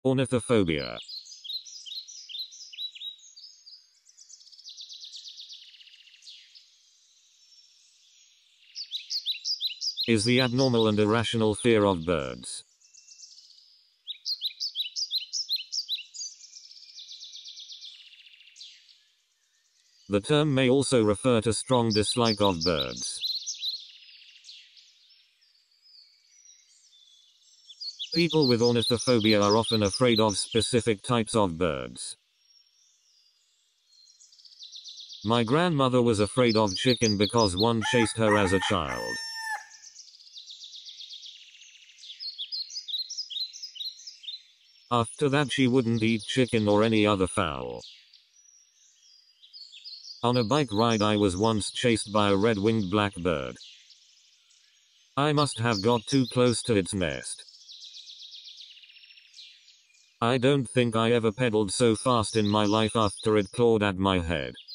Ornithophobia. Is the abnormal and irrational fear of birds. The term may also refer to strong dislike of birds. People with ornithophobia are often afraid of specific types of birds. My grandmother was afraid of chicken because one chased her as a child. After that she wouldn't eat chicken or any other fowl. On a bike ride I was once chased by a red-winged blackbird. I must have got too close to its nest. I don't think I ever pedaled so fast in my life after it clawed at my head.